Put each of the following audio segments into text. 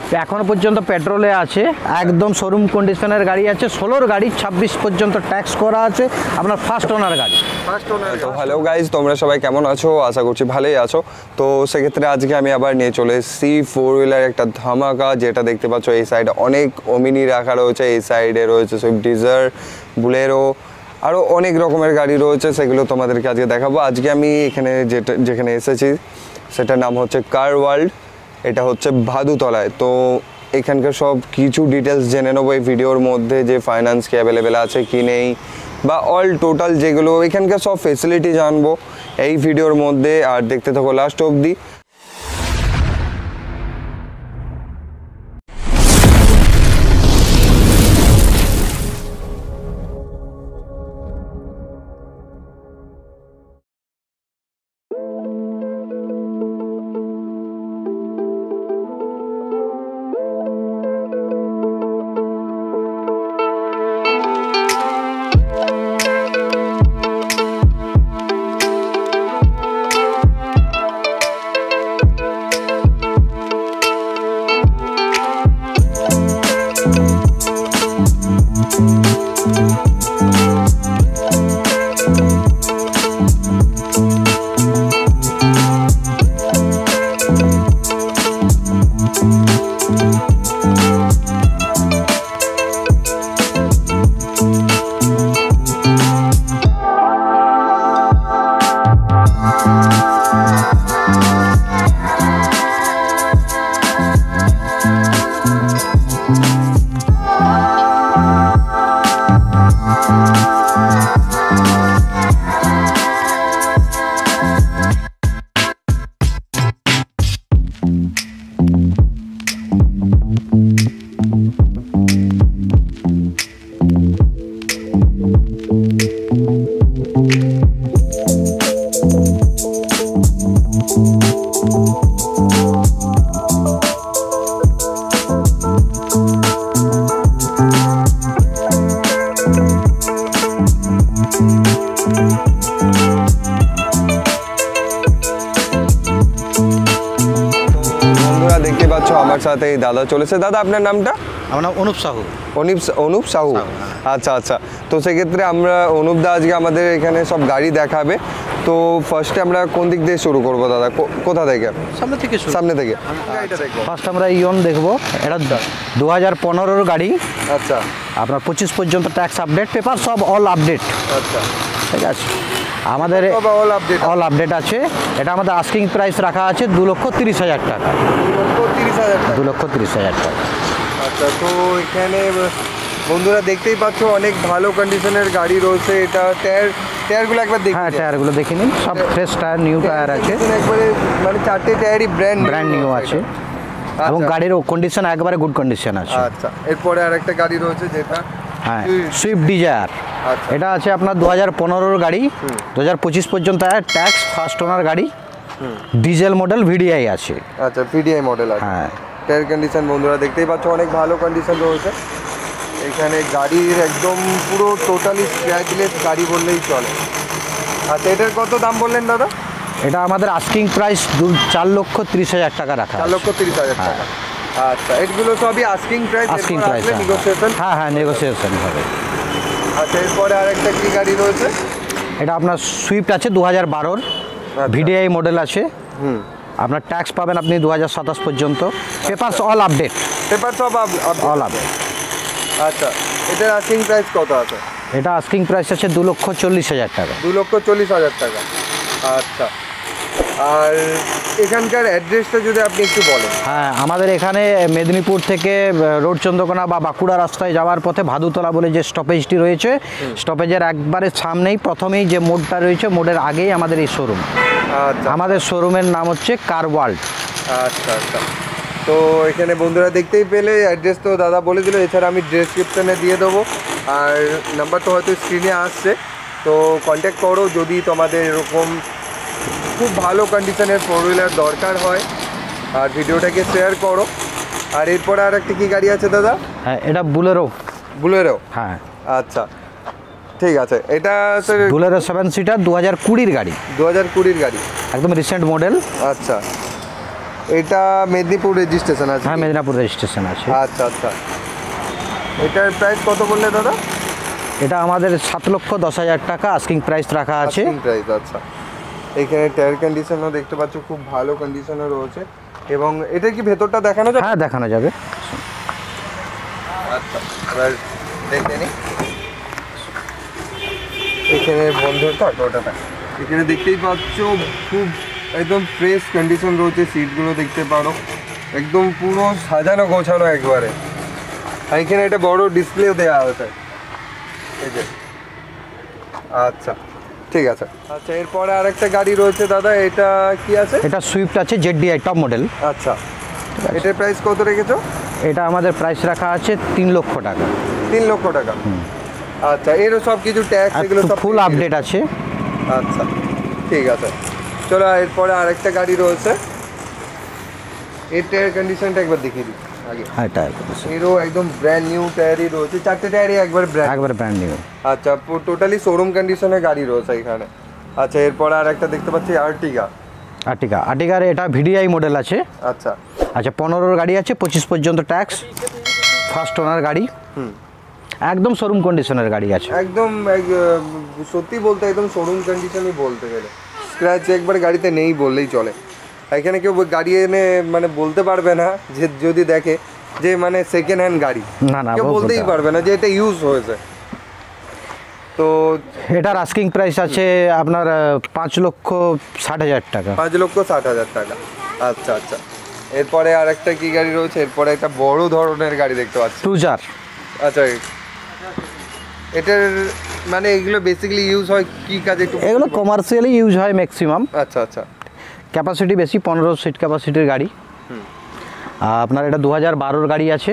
এখনো পর্যন্ত পেট্রোলে আছে, একদম শোরুম কন্ডিশনের গাড়ি আছে, 16 গাড়ি 26 পর্যন্ত ট্যাক্স করা আছে, আপনার ফার্স্ট ওনার গাড়ি। তো হ্যালো গাইজ, তোমরা সবাই কেমন আছো? আশা করছি ভালোই আছো। তো সেক্ষেত্রে আজকে আমি আবার নিয়ে চলে এসেছি 4 হুইলার একটা ধামাকা, যেটা দেখতে পাচ্ছ এই সাইডে অনেক ওমিনি রাখা রয়েছে, এই সাইডে রয়েছে সুইফট ডিজায়ার, বুলেরো, আরও অনেক রকমের গাড়ি রয়েছে, সেগুলো তোমাদেরকে আজকে দেখাবো। আজকে আমি এখানে যেখানে এসেছি সেটার নাম হচ্ছে কার ওয়ার্ল্ড, এটা হচ্ছে ভাদুতলায়। তো এখানকার সব কিছু ডিটেলস জেনে নেবো এই ভিডিওর মধ্যে, যে ফাইন্যান্স কি অ্যাভেলেবেল আছে কি নেই, বা অল টোটাল যেগুলো এখানকার সব ফেসিলিটি জানবো এই ভিডিওর মধ্যে। আর দেখতে থাকো লাস্ট অবধি। দেখতে পাচ্ছ আমার সাথে এই দাদা চলেছে। দাদা, আপনার নামটা? আমার নাম অনুপ সাহু। অনুপ সাহু, আচ্ছা আচ্ছা। তো সেক্ষেত্রে আমরা অনুপদা আজকে আমাদের এখানে সব গাড়ি দেখাবে। তো ফার্স্টে আমরা কোন দিক দিয়ে শুরু করবো দাদা? কোথা থেকে? সামনে থেকে। ফার্স্ট আমরা ইয়ন দেখবো, এটা 2015 গাড়ি। আচ্ছা, আপনার 25 পর্যন্ত ট্যাক্স আপডেট, পেপার সব অল আপডেট। আচ্ছা, ঠিক আছে, আমাদের অল আপডেট আছে। এটা আমাদের আস্কিং প্রাইস রাখা আছে 2,30,000 টাকা। 2,30,000 টাকা। আচ্ছা, তো এখানে বন্ধুরা দেখতেই পাচ্ছ অনেক ভালো কন্ডিশনের গাড়ি রয়েছে। এটা টায়ারগুলো একবার দেখি। হ্যাঁ, টায়ারগুলো দেখে নিন, সব ফ্রেশ টায়ার, নিউ টায়ার আছে একবারে, মানে 4টে টায়ারই ব্র্যান্ড নিউ আছে, এবং গাড়ির কন্ডিশন একবারে গুড কন্ডিশন আছে। আচ্ছা, এরপরে আরেকটা গাড়ি রয়েছে যেটা হ্যাঁ সুইফট ডিজায়ার। এটা আছে আপনার 2015 গাড়ি, 2025 পর্যন্ত ট্যাক্স, ফার্স্ট ওনার গাড়ি, ডিজেল মডেল, ভিডিআই আছে। আচ্ছা, ভিডিআই মডেল আছে। হ্যাঁ, টায়ার কন্ডিশন বন্ধুরা দেখতেই পাচ্ছ অনেক ভালো কন্ডিশন রয়েছে এখানে। গাড়ির একদম পুরো টোটালি স্ক্র্যাচলেস গাড়ি বললেই চলে। আচ্ছা, এটার কত দাম বললেন দাদা? এটা আমাদের আস্কিং প্রাইস 4,30,000 টাকা রাখা। 4,30,000 টাকা। আচ্ছা, এগুলো সবই আস্কিং প্রাইস। নেগোসিয়েশন? হ্যাঁ, নেগোসিয়েশন হবে। আচ্ছা, এরপরে আরেকটা কি গাড়ি রয়েছে? এটা আপনার সুইফট আছে 2012, ভিডিআই মডেল আছে। আপনার ট্যাক্স পাবেন আপনি 2027 পর্যন্ত, পেপারস অল আপডেট। পেপার সব অল আপডেট। আচ্ছা, এটার আস্কিং প্রাইস কত আছে? এটা আস্কিং প্রাইস আছে 2,40,000 টাকা। 2,40,000 টাকা। আচ্ছা, আর এখানকার অ্যাড্রেসটা যদি আপনি একটু বলেন। হ্যাঁ, আমাদের এখানে মেদিনীপুর থেকে রোড চন্দ্রকোনা বা বাঁকুড়া রাস্তায় যাওয়ার পথে ভাদুতলা বলে যে স্টপেজটি রয়েছে, স্টপেজের একবারে সামনেই প্রথমেই যে মোড়টা রয়েছে, মোড়ের আগেই আমাদের এই শোরুম। আচ্ছা, আমাদের শোরুমের নাম হচ্ছে কার ওয়ার্ল্ড। আচ্ছা আচ্ছা। তো এখানে বন্ধুরা দেখতেই পেলে, অ্যাড্রেস তো দাদা বলে দিল, এছাড়া আমি ডেসক্রিপশনে দিয়ে দেবো, আর নাম্বার তো হয়তো স্ক্রিনে আসছে। তো কন্ট্যাক্ট করো যদি তোমাদের এরকম খুব ভালো কন্ডিশনের 4 হুইলার দরকার হয়, আর ভিডিওটাকে শেয়ার করো। আর এরপরে আর একটা কি গাড়ি আছে দাদা? হ্যাঁ, এটা বুলেরো। হ্যাঁ, আচ্ছা, ঠিক আছে। এটা বুলেরো 7 সিটার, 2020 গাড়ি। 2020 গাড়ি, একদম রিসেন্ট মডেল। আচ্ছা, এটা মেদিনীপুর রেজিস্ট্রেশন আছে? হ্যাঁ, মেদিনীপুর রেজিস্ট্রেশন আছে। আচ্ছা আচ্ছা, এটার প্রাইস কত বললে দাদা? এটা আমাদের 7,10,000 টাকা আস্কিং প্রাইস রাখা আছে। প্রাইস, আচ্ছা। এখানে টায়ার কন্ডিশনও দেখতে পাচ্ছ, খুব ভালো কন্ডিশনে রয়েছে। এবং এটা কি ভেতরটা দেখানো যাবে? হ্যাঁ, দেখানো যাবে। আচ্ছা, এবার দেখে নিই। এখানে বন্ধ থাক, ওটা থাক। এখানে দেখতেই পাচ্ছ খুব একদম ফ্রেশ কন্ডিশন রয়েছে, সিটগুলো দেখতে পারো একদম পুরো সাজানো গোছানো একবারে। আর এখানে একটা বড় ডিসপ্লেও দেওয়া হয়েছে, এই যে। আচ্ছা, ঠিক আছে। আচ্ছা, এরপরে আরেকটা গাড়ি রয়েছে দাদা, এটা কি আছে? এটা সুইফট আছে ZDI টপ মডেল। আচ্ছা, এটার প্রাইস কত রেখেছো? এটা আমাদের প্রাইস রাখা আছে 3 লক্ষ টাকা। 3 লক্ষ টাকা। আচ্ছা, এরও সব কিছু ট্যাক্স এগুলো সব ফুল আপডেট আছে। আচ্ছা, ঠিক আছে। চলো, এরপরে আরেকটা গাড়ি রয়েছে, এর টায়ার কন্ডিশনটা একবার দেখিয়ে দিই আগে। হ্যাঁ, টায়ার কন্ডিশন এরও একদম ব্র্যান্ড নিউ টায়ারই রয়েছে, 4টে টায়ারই একবার ব্র্যান্ড নিউ। আচ্ছা, টোটালি শোরুম কন্ডিশনের গাড়ি রয়েছে এখানে। আচ্ছা, এরপরে আরেকটা দেখতে পাচ্ছি আর্টিগা। আর্টিগার এটা VDI মডেল আছে। আচ্ছা 15 গাড়ি আছে, 25 পর্যন্ত ট্যাক্স, ফার্স্ট ওনার গাড়ি, একদম শোরুম কন্ডিশনের গাড়ি আছে। একদম সত্যি বলতে একদম শোরুম কন্ডিশনই বলতে গেলে, স্ক্র্যাচ একবার গাড়িতে নেই বললেই চলে। এখানে কেউ গাড়ি এনে মানে বলতে পারবে না যে, যদি দেখে যে মানে সেকেন্ড হ্যান্ড গাড়ি, না কেউ বলতেই পারবে না যে এটা ইউজ হয়েছে। তো এটার আস্কিং প্রাইস আছে আপনার 5,60,000 টাকা। 5,60,000 টাকা। আচ্ছা আচ্ছা, এরপরে আরেকটা কি গাড়ি রয়েছে? এরপরে একটা বড় ধরনের গাড়ি দেখতে পাচ্ছি, ক্রুজার। আচ্ছা, এটার মানে এগুলো বেসিক্যালি ইউজ হয় কি কাজে একটু? এগুলো কমার্শিয়ালি ইউজ হয় ম্যাক্সিমাম। আচ্ছা আচ্ছা, ক্যাপাসিটি বেশি, 15 সিট ক্যাপাসিটির গাড়ি। আপনার এটা 2012 গাড়ি আছে,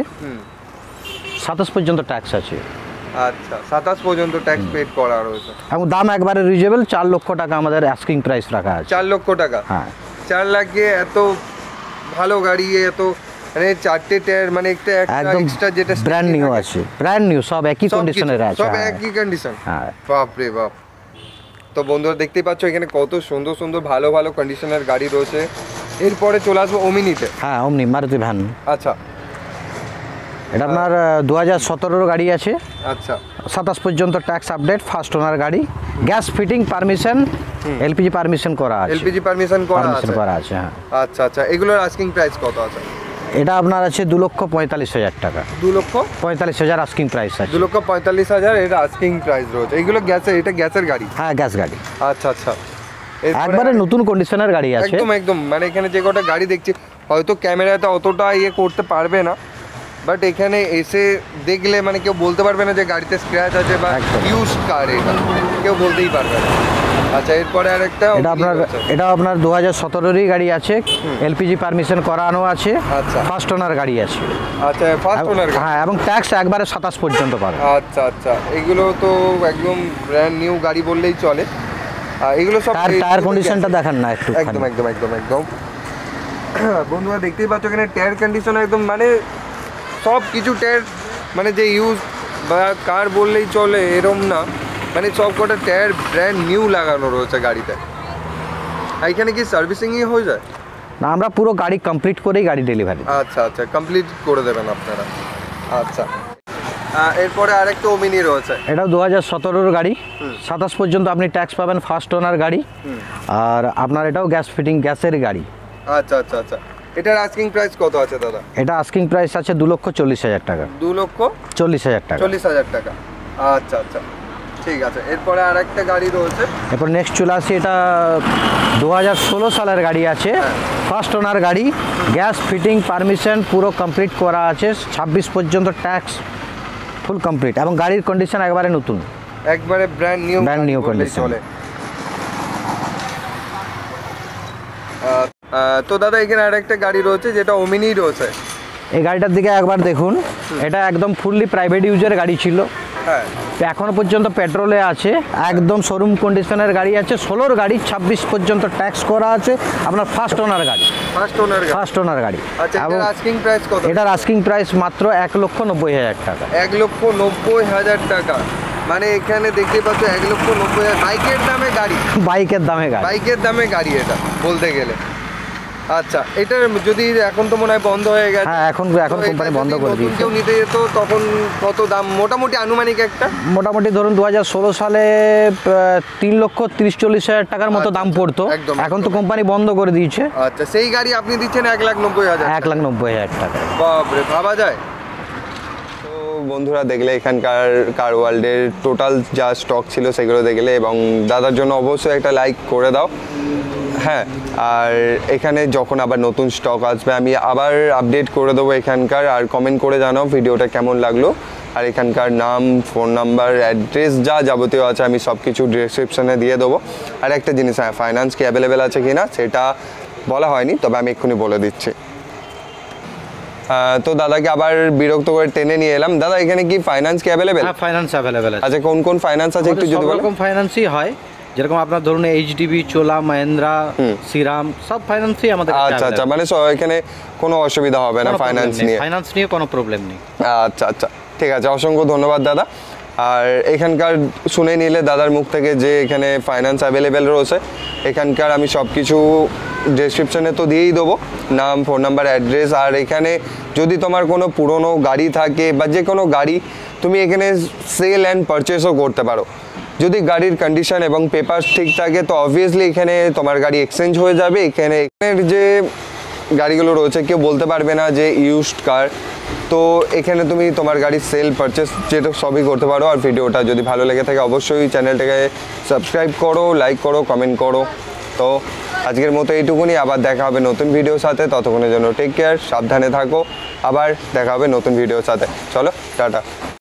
27 পর্যন্ত ট্যাক্স আছে। আচ্ছা, 27 পর্যন্ত ট্যাক্স পেড করা রয়েছে। এবং দাম একবারে রিজনেবল, 4 লক্ষ টাকা আমাদের আস্কিং প্রাইস রাখা আছে। 4 লক্ষ টাকা? হ্যাঁ। 4 লাখে এত ভালো গাড়ি, এত মানে 4টে টায়ার, মানে একটা একদম এক্সট্রা যেটা ব্র্যান্ড নিউ আছে, ব্র্যান্ড নিউ, সব একই কন্ডিশনের আছে। সব একই কন্ডিশন? হ্যাঁ। বাপ রে বাপ। তো বন্ধুরা দেখতেই পাচ্ছ এখানে কত সুন্দর সুন্দর ভালো ভালো কন্ডিশনের গাড়ি রয়েছে। এরপরে চলে আসবো ওমিনিতে। হ্যাঁ, ওমনি মারুতি ভ্যান। আচ্ছা, এটা আপনার 2017 গাড়ি আছে। আচ্ছা, 27 পর্যন্ত ট্যাক্স আপডেট, ফার্স্ট ওনার গাড়ি, gas fitting permission, LPG permission করা আছে। LPG পারমিশন করা আছে? হ্যাঁ। আচ্ছা আচ্ছা, এগুলোর আস্কিং প্রাইস কত আছে? এটা আপনার আছে 2,45,000 টাকা। 2,45,000 আস্কিং প্রাইস আছে। 2,45,000 এটা আস্কিং প্রাইস রয়েছে। এগুলো গ্যাসের, এটা গ্যাসের গাড়ি? হ্যাঁ, গ্যাস গাড়ি। আচ্ছা আচ্ছা, একবারে নতুন কন্ডিশনের গাড়ি আছে। একদম একদম, মানে এখানে যে কটা গাড়ি দেখছি হয়তো ক্যামেরাতে অতটা করতে পারবে না, বাট এখানে এসে দেখলে মানে কেউ বলতে পারবে না যে গাড়িতে স্ক্র্যাচ আছে বা ইউজ কার, এটা কেউ বলতেই পারবে না। আচ্ছা, এরপরে আরেকটা, এটা আপনার 2017-রই গাড়ি আছে, LPG পারমিশন করানো আছে। আচ্ছা, ফার্স্ট ওনার গাড়ি আছে। আচ্ছা, ফার্স্ট ওনার। হ্যাঁ, এবং ট্যাক্স একবারে 27 পর্যন্ত পাবে। আচ্ছা আচ্ছা, এগুলো তো একদম ব্র্যান্ড নিউ গাড়ি বললেই চলে। এগুলো সব টায়ার কন্ডিশনটা দেখান না একটু। একদম একদম একদম একদম বন্ধুরা দেখতেই পাচ্ছ এখানে টায়ার কন্ডিশন একদম মানে সব কিছু টায়ার মানে যে ইউজ বা কার বললেই চলে এরম না, মানে সব কটা টায়ার ব্র্যান্ড নিউ লাগানো রয়েছে গাড়িতে। এখানে কি সার্ভিসিংই হয়ে যায়? না, আমরা পুরো গাড়ি কমপ্লিট করেই গাড়ি ডেলিভারি। আচ্ছা আচ্ছা, কমপ্লিট করে দেবেন আপনারা। আচ্ছা, এরপরে আরেকটা ওমিনি রয়েছে, এটাও 2017-র গাড়ি, 27 পর্যন্ত আপনি ট্যাক্স পাবেন, ফার্স্ট ওনার গাড়ি। আর আপনার এটাও গ্যাস ফিটিং, গ্যাসের গাড়ি। আচ্ছা আচ্ছা আচ্ছা, এটার আস্কিং প্রাইস কত আছে দাদা? এটা আস্কিং প্রাইস আছে 2,40,000 টাকা। 2,40,000 টাকা। 40,000 টাকা। আচ্ছা আচ্ছা, ঠিক আছে। এরপরে আরেকটা গাড়ি রয়েছে, এরপর নেক্সট চলে আসি, এটা 2016 সালের গাড়ি আছে, ফার্স্ট ওনার গাড়ি, গ্যাস ফিটিং পারমিশন পুরো কমপ্লিট করা আছে, 26 পর্যন্ত ট্যাক্স ফুল কমপ্লিট, এবং গাড়ির কন্ডিশন একবারে নতুন, একবারে ব্র্যান্ড নিউ কন্ডিশন। তো দাদা এখানে আরেকটা গাড়ি রয়েছে যেটা ওমিনি রয়েছে, এই গাড়িটার দিকে একবার দেখুন। এটা একদম ফুললি প্রাইভেট ইউজের গাড়ি ছিল, হ্যাঁ, এখনো পর্যন্ত পেট্রোলে আছে, একদম শোরুম কন্ডিশনের গাড়ি আছে, 16-র গাড়ি, 26 পর্যন্ত ট্যাক্স করা আছে, আপনার ফার্স্ট ওনার গাড়ি। ফার্স্ট ওনার গাড়ি। আচ্ছা, এটার আস্কিং প্রাইস কত? এটার আস্কিং প্রাইস মাত্র 1,90,000 টাকা। 1,90,000 টাকা, মানে এখানে দেখতে পাচ্ছ 1,90,000 বাইকের দামে গাড়ি। বাইকের দামে গাড়ি, বাইকের দামে গাড়ি এটা বলতে গেলে। আচ্ছা, এটা যদি এখন তো মনে হয় বন্ধ হয়ে গেছে। হ্যাঁ, এখন তো কোম্পানি এটা বন্ধ যদি করে নতুন দিয়েছে। কেউ নিতে যেত তখন কত দাম মোটামুটি আনুমানিক একটা? মোটামুটি ধরুন 2016 সালে 3,30,40,000 টাকার মতো আচ্ছা, দাম পড়তো। একদম, এখন তো একদম। কোম্পানি বন্ধ করে দিয়েছে। আচ্ছা, সেই গাড়ি আপনি দিচ্ছেন 1,90,000? 1,90,000 টাকা। বাপরে, ভাবা যায়? তো বন্ধুরা দেখলে এখানকার কার ওয়ার্ল্ডের টোটাল যা স্টক ছিল সেগুলো দেখলে, এবং দাদার জন্য অবশ্যই একটা লাইক করে দাও। হ্যাঁ, আর এখানে যখন আবার নতুন স্টক আসবে আমি আবার আপডেট করে দেবো এখানকার, আর কমেন্ট করে জানাও ভিডিওটা কেমন লাগলো। আর এখানকার নাম, ফোন নাম্বার, অ্যাড্রেস যা যাবতীয় আছে আমি সব কিছু ডিসক্রিপশানে দিয়ে দেবো। আর একটা জিনিস, হ্যাঁ, ফাইন্যান্স কি অ্যাভেলেবেল আছে কি না সেটা বলা হয়নি, তবে আমি এক্ষুনি বলে দিচ্ছি। তো দাদাকে আবার বিরক্ত করে টেনে নিয়ে এলাম। দাদা, এখানে কি ফাইন্যান্স কি অ্যাভেলেবেল? হ্যাঁ, ফাইন্যান্স অ্যাভেলেবেল আছে। আচ্ছা, কোন কোন ফাইন্যান্স আছে একটু যদি সব বলেন। রকম ফাইন্যান্সই হয়, যেরকম আপনার ধরুন এইচডিবি, চোলা, মহিন্দ্রা, শ্রীরাম, সব ফাইন্যান্সই আমাদের কাছে আচ্ছা আচ্ছা, available। মানে এখানে কোনো অসুবিধা হবে না কোনো ফাইন্যান্স problem নেই, নিয়ে? ফাইন্যান্স নিয়ে কোনো প্রবলেম নেই। আচ্ছা আচ্ছা, ঠিক আছে, অসংখ্য ধন্যবাদ দাদা। আর এখানকার শুনে নিলে দাদার মুখ থেকে যে এখানে ফাইন্যান্স অ্যাভেলেবেল রয়েছে, এখানকার আমি সব কিছু ডেসক্রিপশনে তো দিয়েই দেবো, নাম, ফোন নাম্বার, অ্যাড্রেস। আর এখানে যদি তোমার কোনো পুরনো গাড়ি থাকে বা যে কোনো গাড়ি, তুমি এখানে সেল অ্যান্ড পারচেসও করতে পারো। যদি গাড়ির কন্ডিশন এবং পেপার ঠিক থাকে তো অবভিয়াসলি এখানে তোমার গাড়ি এক্সচেঞ্জ হয়ে যাবে। এখানের যে গাড়িগুলো রয়েছে কেউ বলতে পারবে না যে ইউজড কার। তো এখানে তুমি তোমার গাড়ির সেল পারচেস যেটা সবই করতে পারো। আর ভিডিওটা যদি ভালো লেগে থাকে অবশ্যই চ্যানেলটাকে সাবস্ক্রাইব করো, লাইক করো, কমেন্ট করো। তো আজকের মতো এইটুকুনি, আবার দেখা হবে নতুন ভিডিওর সাথে। ততক্ষণের জন্য টেক কেয়ার, সাবধানে থাকো, আবার দেখা হবে নতুন ভিডিওর সাথে। চলো, টাটা।